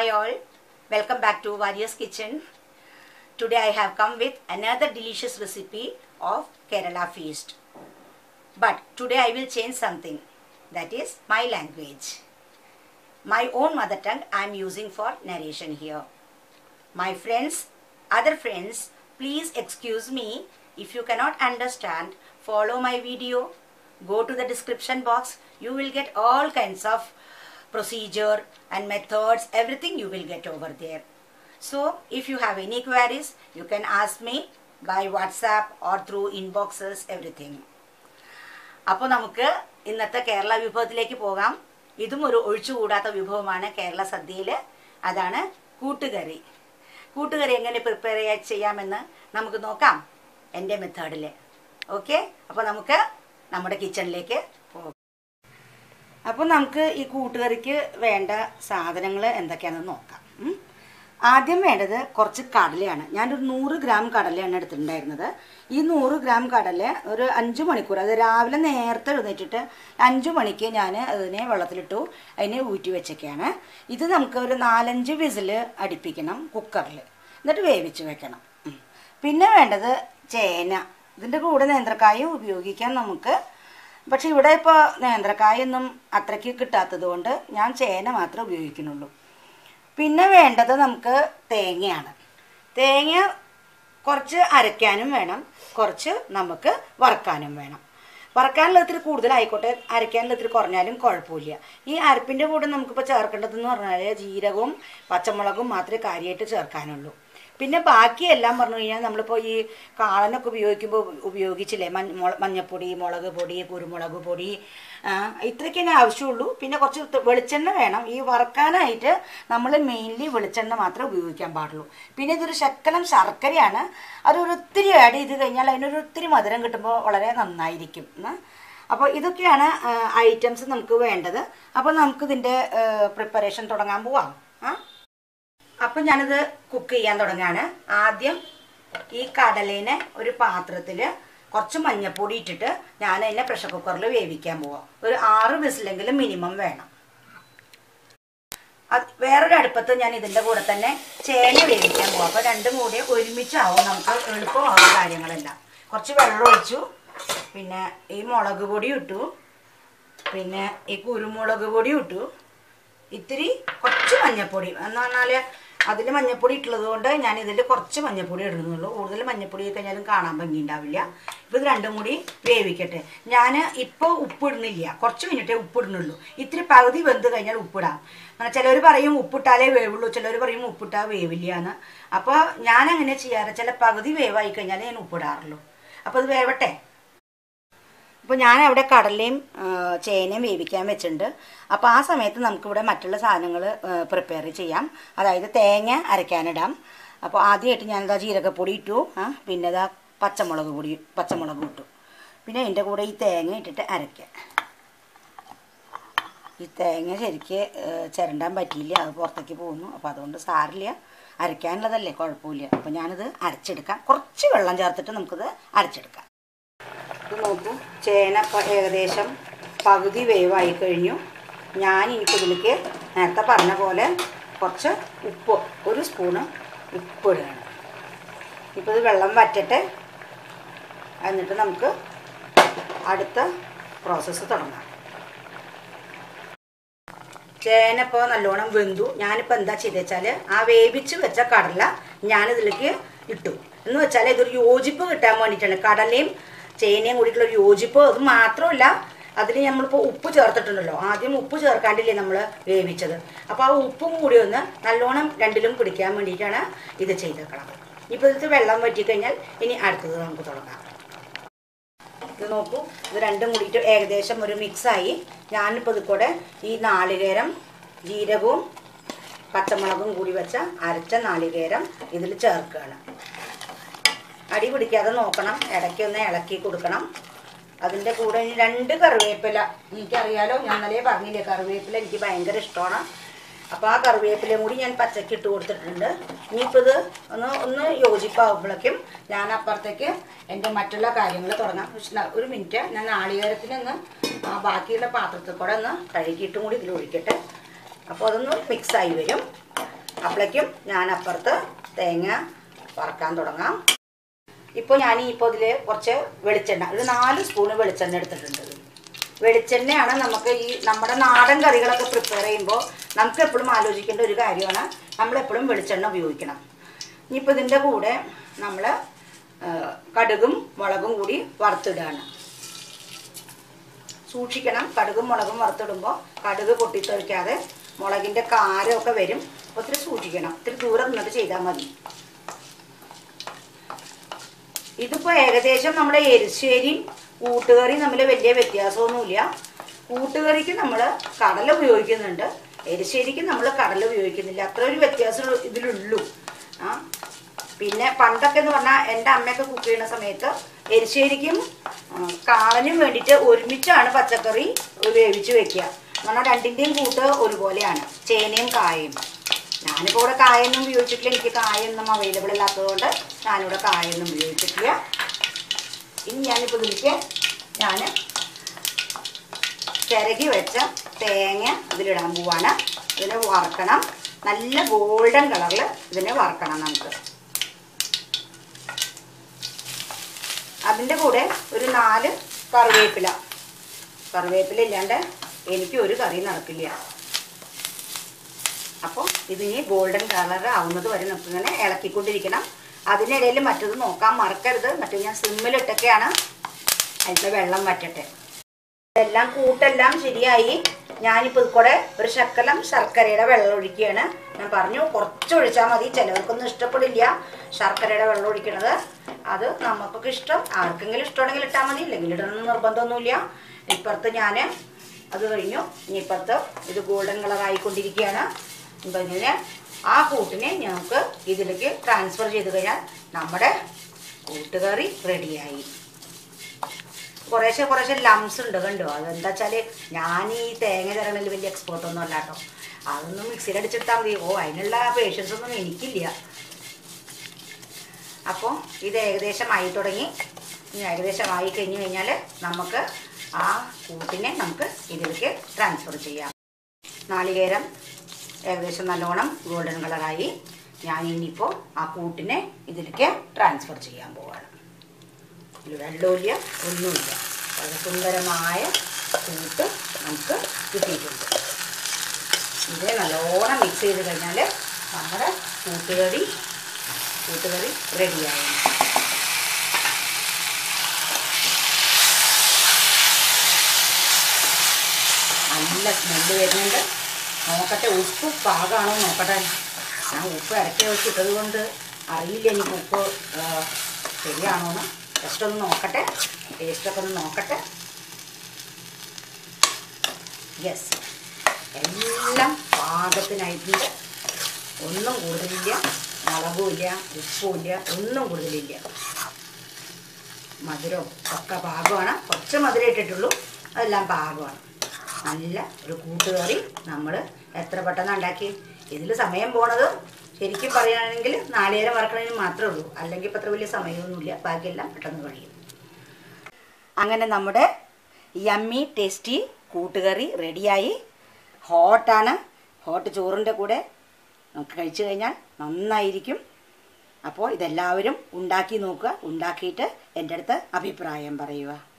Hi all, welcome back to Various Kitchen. Today I have come with another delicious recipe of Kerala feast. But today I will change something, that is my language. My own mother tongue I am using for narration here. My friends, other friends, please excuse me if you cannot understand. Follow my video, go to the description box. You will get all kinds of procedure and methods, everything you will get over there. So if you have any queries, you can ask me by WhatsApp or through inboxes, everything. അപ്പോൾ നമുക്ക് ഇന്നത്തെ കേരള വിഭവത്തിലേക്ക് പോകാം. ഇതും ഒരു ഒഴിച്ചുകൂടാത്ത വിഭവമാണ് കേരള സദ്യയിൽ. അതാണ് കൂട്ടുകറി. കൂട്ടുകറി എങ്ങനെ പ്രിപ്പയർ ചെയ്യാമെന്ന് നമുക്ക് നോക്കാം എൻ്റെ മെത്തേഡിൽ. ഓക്കെ, അപ്പോൾ നമുക്ക് നമ്മുടെ കിച്ചണിലേക്ക് പോകാം. അപ്പോൾ നമുക്ക് ഈ കൂട്ടുകറിക്ക് വേണ്ട സാധനങ്ങൾ എന്തൊക്കെയാണെന്ന് നോക്കാം. ആദ്യം വേണ്ടത് കുറച്ച് കടലയാണ്. ഞാനൊരു 100 ഗ്രാം കടലയാണ് എടുത്തിട്ടുണ്ടായിരുന്നത്. ഈ 100 ഗ്രാം കടല ഒരു 5 മണിക്കൂർ, അത് രാവിലെ നേരത്തെ എഴുന്നേറ്റിട്ട് 5 മണിക്ക് ഞാൻ അതിനെ വെള്ളത്തിലിട്ടു, അതിനെ ഊറ്റി വെച്ചൊക്കെയാണ്. ഇത് നമുക്ക് ഒരു 4-5 വിസിൽ അടുപ്പിക്കണം കുക്കറിൽ, എന്നിട്ട് വേവിച്ച് വെക്കണം. പിന്നെ വേണ്ടത് ചേന. ഇതിൻ്റെ കൂടെ നേന്ത്രക്കായ ഉപയോഗിക്കാം നമുക്ക്. പക്ഷെ ഇവിടെ ഇപ്പോൾ നേന്ത്രക്കായൊന്നും അത്രയ്ക്ക് കിട്ടാത്തത് കൊണ്ട് ഞാൻ ചേന മാത്രമേ ഉപയോഗിക്കുന്നുള്ളൂ. പിന്നെ വേണ്ടത് നമുക്ക് തേങ്ങയാണ്. തേങ്ങ കുറച്ച് അരയ്ക്കാനും വേണം, കുറച്ച് നമുക്ക് വറുക്കാനും വേണം. വറുക്കാനുള്ള ഇത്തിരി കൂടുതലായിക്കോട്ടെ, അരയ്ക്കാനുള്ള ഇത്തിരി കുറഞ്ഞാലും കുഴപ്പമില്ല. ഈ അരപ്പിൻ്റെ കൂടെ നമുക്കിപ്പോൾ ചേർക്കേണ്ടതെന്ന് പറഞ്ഞാൽ ജീരകവും പച്ചമുളകും മാത്രമേ കാര്യമായിട്ട് ചേർക്കാനുള്ളൂ. പിന്നെ ബാക്കിയെല്ലാം പറഞ്ഞു കഴിഞ്ഞാൽ നമ്മളിപ്പോൾ ഈ കാളനൊക്കെ ഉപയോഗിച്ചില്ലേ, മഞ്ഞപ്പൊടി, മുളക് പൊടി, കുരുമുളക് പൊടി, ഇത്രയ്ക്ക് തന്നെ ആവശ്യമുള്ളൂ. പിന്നെ കുറച്ച് വെളിച്ചെണ്ണ വേണം. ഈ വറുക്കാനായിട്ട് നമ്മൾ മെയിൻലി വെളിച്ചെണ്ണ മാത്രമേ ഉപയോഗിക്കാൻ പാടുള്ളൂ. പിന്നെ ഇതൊരു ശക്കലം ശർക്കരയാണ്. അതൊരൊത്തിരി ആഡ് ചെയ്ത് കഴിഞ്ഞാൽ അതിനൊരൊത്തിരി മധുരം കിട്ടുമ്പോൾ വളരെ നന്നായിരിക്കും. അപ്പോൾ ഇതൊക്കെയാണ് ഐറ്റംസ് നമുക്ക് വേണ്ടത്. അപ്പോൾ നമുക്കിതിൻ്റെ പ്രിപ്പറേഷൻ തുടങ്ങാൻ പോവാം. അപ്പം ഞാനിത് കുക്ക് ചെയ്യാൻ തുടങ്ങുകയാണ്. ആദ്യം ഈ കടലേനെ ഒരു പാത്രത്തിൽ കുറച്ച് മഞ്ഞൾപ്പൊടി ഇട്ടിട്ട് ഞാൻ അതിനെ പ്രഷർ കുക്കറിൽ വേവിക്കാൻ പോവാം. ഒരു 6 വിസിലെങ്കിലും മിനിമം വേണം. വേറൊരു അടുപ്പത്ത് ഞാൻ ഇതിൻ്റെ കൂടെ തന്നെ ചേന വേവിക്കാൻ പോവാം. അപ്പോൾ രണ്ടും കൂടി ഒരുമിച്ചാവും, നമുക്ക് എളുപ്പമാവും കാര്യങ്ങളെല്ലാം. കുറച്ച് വെള്ളം ഒഴിച്ചു, പിന്നെ ഈ മുളക് പൊടി ഇട്ടു, പിന്നെ ഈ കുരുമുളക് പൊടി ഇട്ടു, ഇത്തിരി കുറച്ച് മഞ്ഞൾപ്പൊടി. എന്ന് പറഞ്ഞാൽ അതിൽ മഞ്ഞൾപ്പൊടി ഇട്ടുള്ളത് കൊണ്ട് ഞാൻ ഇതിൽ കുറച്ച് മഞ്ഞൾപ്പൊടി ഇടുന്നുള്ളൂ. കൂടുതൽ മഞ്ഞൾപ്പൊടി കഴിഞ്ഞാലും കാണാൻ ഭംഗി ഉണ്ടാവില്ല. ഇപ്പോൾ ഇത് രണ്ടും കൂടി വേവിക്കട്ടെ. ഞാൻ ഇപ്പോൾ ഉപ്പിടുന്നില്ല, കുറച്ച് മിനിറ്റേ ഉപ്പിടുന്നുള്ളൂ. ഇത്തിരി പകുതി വെന്ത് കഴിഞ്ഞാൽ ഉപ്പിടാം. ചിലർ പറയും ഉപ്പിട്ടാലേ വേവുള്ളൂ, ചിലർ പറയും ഉപ്പിട്ടാൽ വേവില്ല എന്ന്. അപ്പോൾ ഞാനങ്ങനെ ചെയ്യാറ്, ചില പകുതി വേവായി കഴിഞ്ഞാൽ ഞാൻ ഉപ്പിടാറുള്ളൂ. അപ്പോൾ ഇത് വേവട്ടെ. അപ്പോൾ ഞാൻ അവിടെ കടലയും ചേനയും വേവിക്കാൻ വെച്ചിട്ടുണ്ട്. അപ്പോൾ ആ സമയത്ത് നമുക്കിവിടെ മറ്റുള്ള സാധനങ്ങൾ പ്രിപ്പയർ ചെയ്യാം. അതായത് തേങ്ങ അരയ്ക്കാനിടാം. അപ്പോൾ ആദ്യമായിട്ട് ഞാനിതാ ജീരകപ്പൊടി ഇട്ടു, പിന്നെ ഇതാ പച്ചമുളക് ഇട്ടു. പിന്നെ അതിൻ്റെ കൂടെ ഈ തേങ്ങ ഇട്ടിട്ട് അരയ്ക്കാം. ഈ തേങ്ങ ശരിക്ക് ചിരണ്ടാൻ പറ്റിയില്ല, അത് പുറത്തേക്ക് പോകുന്നു. അപ്പോൾ അതുകൊണ്ട് സാരില്ല, അരയ്ക്കാനുള്ളതല്ലേ, കുഴപ്പമില്ല. അപ്പോൾ ഞാനിത് അരച്ചെടുക്കാം. കുറച്ച് വെള്ളം ചേർത്തിട്ട് നമുക്കിത് അരച്ചെടുക്കാം. ഇത് നോക്കൂ, ചേന ഏകദേശം പകുതി വേവായി കഴിഞ്ഞു. ഞാൻ ഇനിയിപ്പോൾ ഇതിലേക്ക് നേരത്തെ പറഞ്ഞ പോലെ കുറച്ച് ഉപ്പ്, 1 സ്പൂണ് ഉപ്പ് ഇടുകയാണ്. ഇപ്പോൾ ഇത് വെള്ളം വറ്റട്ടെ, എന്നിട്ട് നമുക്ക് അടുത്ത പ്രോസസ്സ് തുടങ്ങാം. ചേന ഇപ്പോൾ നല്ലോണം വെന്തു. ഞാനിപ്പോൾ എന്താ ചെയ്തെന്ന് വെച്ചാൽ ആ വേവിച്ച് വെച്ച കടല ഞാനിതിലേക്ക് ഇട്ടു. എന്ന് വെച്ചാൽ ഇതൊരു യോജിപ്പ് കിട്ടാൻ വേണ്ടിയിട്ടാണ്. കടലയും ചേനയും കൂടിയിട്ടുള്ളൊരു യോജിപ്പ്. അത് മാത്രമല്ല, അതിൽ നമ്മളിപ്പോൾ ഉപ്പ് ചേർത്തിട്ടുണ്ടല്ലോ. ആദ്യം ഉപ്പ് ചേർക്കാണ്ടില്ലേ നമ്മൾ വേവിച്ചത്. അപ്പോൾ ആ ഉപ്പും കൂടി ഒന്ന് നല്ലോണം രണ്ടിലും പിടിക്കാൻ വേണ്ടിയിട്ടാണ് ഇത് ചെയ്തേക്കണം. ഇപ്പോൾ ഇതിൽ വെള്ളം വറ്റിക്കഴിഞ്ഞാൽ ഇനി അടുത്തത് നമുക്ക് തുടങ്ങാം. ഇത് നോക്കൂ, ഇത് രണ്ടും കൂടിയിട്ട് ഏകദേശം ഒരു മിക്സായി. ഞാനിപ്പോൾ ഇത് കൂടെ ഈ നാളികേരം, ജീരകവും പച്ചമുളകും കൂടി വെച്ച അരച്ച നാളികേരം ഇതിൽ ചേർക്കുകയാണ്. അടി പിടിക്കാതെ നോക്കണം, ഇടയ്ക്കൊന്ന് ഇളക്കി കൊടുക്കണം. അതിൻ്റെ കൂടെ ഇനി 2 കറിവേപ്പില. എനിക്കറിയാലോ, ഞാൻ ഇന്നലെ പറഞ്ഞില്ലേ, കറിവേപ്പില എനിക്ക് ഭയങ്കര ഇഷ്ടമാണ്. അപ്പോൾ ആ കറിവേപ്പിലയും കൂടി ഞാൻ പച്ചക്ക് ഇട്ട് കൊടുത്തിട്ടുണ്ട്. ഇനിയിപ്പോൾ ഇത് ഒന്ന് യോജിപ്പാകുമ്പോഴേക്കും ഞാൻ അപ്പുറത്തേക്ക് എൻ്റെ മറ്റുള്ള കാര്യങ്ങൾ തുടങ്ങാം. ഒരു മിനിറ്റ്, ഞാൻ നാളികേരത്തിനൊന്ന് ബാക്കിയുള്ള പാത്രത്തിൽ കൂടെ ഒന്ന് കഴുകിയിട്ടും കൂടി ഇതിൽ ഒഴിക്കട്ടെ. അപ്പോൾ അതൊന്ന് മിക്സായി വരും. അപ്പോഴേക്കും ഞാൻ അപ്പുറത്ത് തേങ്ങ വറക്കാൻ തുടങ്ങാം. ഇപ്പോൾ ഞാൻ ഇതിൽ കുറച്ച് വെളിച്ചെണ്ണ, ഒരു 4 സ്പൂണ് വെളിച്ചെണ്ണ എടുത്തിട്ടുണ്ട്. വെളിച്ചെണ്ണയാണ് നമുക്ക് ഈ നമ്മുടെ നാടൻ കറികളൊക്കെ പ്രിപ്പയർ ചെയ്യുമ്പോൾ നമുക്ക് എപ്പോഴും ആലോചിക്കേണ്ട ഒരു കാര്യമാണ്, നമ്മളെപ്പോഴും വെളിച്ചെണ്ണ ഉപയോഗിക്കണം. ഇനിയിപ്പോൾ ഇതിൻ്റെ കൂടെ നമ്മൾ കടുകും മുളകും കൂടി വറുത്തിടുകയാണ്. സൂക്ഷിക്കണം, കടുകും മുളകും വറുത്തിടുമ്പോൾ കടുക് പൊട്ടിത്തെറിക്കാതെ മുളകിൻ്റെ കാരമൊക്കെ വരും. ഒത്തിരി സൂക്ഷിക്കണം, ഇത്തിരി ദൂരം നിന്നിട്ട് ചെയ്താൽ മതി. ഇതിപ്പോൾ ഏകദേശം നമ്മുടെ എരിശ്ശേരിയും കൂട്ടുകറിയും തമ്മിൽ വലിയ വ്യത്യാസമൊന്നുമില്ല. കൂട്ടുകറിക്ക് നമ്മൾ കടല ഉപയോഗിക്കുന്നുണ്ട്, എരിശ്ശേരിക്ക് നമ്മൾ കടല ഉപയോഗിക്കുന്നില്ല. അത്ര ഒരു വ്യത്യാസം ഇതിലുള്ളൂ. പിന്നെ പണ്ടൊക്കെ എന്ന് പറഞ്ഞാൽ എൻ്റെ അമ്മയൊക്കെ കുക്ക് ചെയ്യുന്ന സമയത്ത് എരിശ്ശേരിക്കും കാളനും വേണ്ടിയിട്ട് ഒരുമിച്ചാണ് പച്ചക്കറി വേവിച്ച് വെക്കുക. എന്നാൽ രണ്ടിൻ്റെയും കൂട്ട് ഒരുപോലെയാണ്, ചേനയും കായയും. ഞാനിപ്പോൾ ഇവിടെ കായൊന്നും ഉപയോഗിച്ചിട്ടില്ല, എനിക്ക് കായൊന്നും അവൈലബിൾ ഇല്ലാത്തതുകൊണ്ട് ഞാനിവിടെ കായൊന്നും ഉപയോഗിച്ചിട്ടില്ല. ഇനി ഞാനിപ്പോൾ ഇതിലേക്ക് ഞാൻ ചിരകി വെച്ച തേങ്ങ ഇതിലിടാൻ പോവാണ്. ഇതിനെ വറക്കണം, നല്ല ഗോൾഡൻ കളറിൽ ഇതിനെ വറക്കണം നമുക്ക്. അതിൻ്റെ കൂടെ ഒരു 4 കറിവേപ്പില. കറിവേപ്പില ഇല്ലാണ്ട് എനിക്ക് ഒരു കറി നടക്കില്ല. അപ്പോൾ ഇതിനി ഗോൾഡൻ കളർ ആവുന്നത് വരെ നമുക്കിങ്ങനെ ഇളക്കിക്കൊണ്ടിരിക്കണം. അതിനിടയിൽ മറ്റത് നോക്കാൻ മറക്കരുത്, മറ്റത് ഞാൻ സിമ്മിലിട്ടൊക്കെയാണ്. അതിൻ്റെ വെള്ളം വറ്റട്ടെ. ഇതെല്ലാം കൂട്ടെല്ലാം ശരിയായി. ഞാനിപ്പോൾ കൂടെ ഒരു ശകലം ശർക്കരയുടെ വെള്ളം ഒഴിക്കുകയാണ്. ഞാൻ പറഞ്ഞു കുറച്ച് ഒഴിച്ചാൽ മതി, ചിലവർക്കൊന്നും ഇഷ്ടപ്പെടില്ല ശർക്കരയുടെ വെള്ളം ഒഴിക്കണത്. അത് നമുക്കൊക്കെ ഇഷ്ടം, ആർക്കെങ്കിലും ഇഷ്ടമാണെങ്കിൽ ഇട്ടാൽ മതി, ഇല്ലെങ്കിൽ ഇടണമെന്ന് നിർബന്ധമൊന്നുമില്ല. ഇപ്പുറത്ത് ഞാൻ അത് കഴിഞ്ഞു. ഇനി ഇപ്പുറത്ത് ഇത് ഗോൾഡൻ കളറായിക്കൊണ്ടിരിക്കുകയാണ്. ഇപ്പം ഇങ്ങനെ ആ കൂട്ടിനെ ഞങ്ങൾക്ക് ഇതിലേക്ക് ട്രാൻസ്ഫർ ചെയ്ത് കഴിഞ്ഞാൽ നമ്മുടെ കൂട്ടുകറി റെഡിയായി. കുറേശ്ശെ കുറേശ്ശെ ലംസ് ഉണ്ട്, കണ്ടോ? അതെന്താ വെച്ചാൽ ഞാൻ ഈ തേങ്ങ ചിരകണതിൽ വലിയ എക്സ്പേർട്ടൊന്നും അല്ല കേട്ടോ. അതൊന്നും മിക്സിയിൽ അടിച്ചെടുത്താൽ മതി. അതിനുള്ള പേഷ്യൻസ് ഒന്നും എനിക്കില്ല. അപ്പോൾ ഇത് ഏകദേശം ആയി തുടങ്ങി. ഇനി ഏകദേശം ആയി കഴിഞ്ഞ് കഴിഞ്ഞാൽ നമുക്ക് ആ കൂട്ടിനെ നമുക്ക് ഇതിലേക്ക് ട്രാൻസ്ഫർ ചെയ്യാം. നാളികേരം ഏകദേശം നല്ലോണം ഗോൾഡൻ കളറായി. ഞാൻ ഇനിയിപ്പോൾ ആ കൂട്ടിനെ ഇതിലേക്ക് ട്രാൻസ്ഫർ ചെയ്യാൻ പോവാണ്. ഇതിൽ വെള്ളമില്ല, ഒന്നുമില്ല. വളരെ സുന്ദരമായ കൂട്ട് നമുക്ക് കിട്ടിയിട്ടുണ്ട്. ഇത് നല്ലോണം മിക്സ് ചെയ്ത് കഴിഞ്ഞാൽ നമ്മുടെ കൂട്ടുകറി റെഡിയായി. നല്ല സ്മെല്ല് വരുന്നുണ്ട്. നോക്കട്ടെ, ഉപ്പ് പാകമാണോ നോക്കട്ടെ. ഞാൻ ഉപ്പ് ഇടയ്ക്ക് വെച്ചിട്ടത് കൊണ്ട് അറിയില്ല എനിക്ക് ഉപ്പ് ശരിയാണോന്ന്. ജസ്റ്റ് ഒന്ന് നോക്കട്ടെ, ടേസ്റ്റൊക്കെ ഒന്ന് നോക്കട്ടെ. യെസ്, എല്ലാം പാകത്തിനായിട്ടുണ്ട്. ഒന്നും കൂടുതലില്ല, മുളകുമില്ല, ഉപ്പുമില്ല, ഒന്നും കൂടുതലില്ല. മധുരവും ഒക്കെ പാകമാണ്. കുറച്ച് മധുരം ഇട്ടിട്ടുള്ളൂ, അതെല്ലാം പാകമാണ്. നല്ല ഒരു കൂട്ടുകറി നമ്മൾ എത്ര പെട്ടെന്ന് ഉണ്ടാക്കി. ഇതിൽ സമയം പോണത് ശരിക്കും പറയുകയാണെങ്കിൽ നാളികേരം വറക്കണതിന് മാത്രമേ ഉള്ളൂ, അല്ലെങ്കിൽ ഇപ്പം അത്ര വലിയ സമയമൊന്നുമില്ല. ബാക്കിയെല്ലാം പെട്ടെന്ന് കഴിയും. അങ്ങനെ നമ്മുടെ യമ്മി ടേസ്റ്റി കൂട്ടുകറി റെഡിയായി. ഹോട്ടാണ്. ഹോട്ട് ചോറിൻ്റെ കൂടെ നമുക്ക് കഴിച്ചു കഴിഞ്ഞാൽ നന്നായിരിക്കും. അപ്പോൾ ഇതെല്ലാവരും ഉണ്ടാക്കി നോക്കുക. ഉണ്ടാക്കിയിട്ട് എൻ്റെ അടുത്ത് അഭിപ്രായം പറയുക.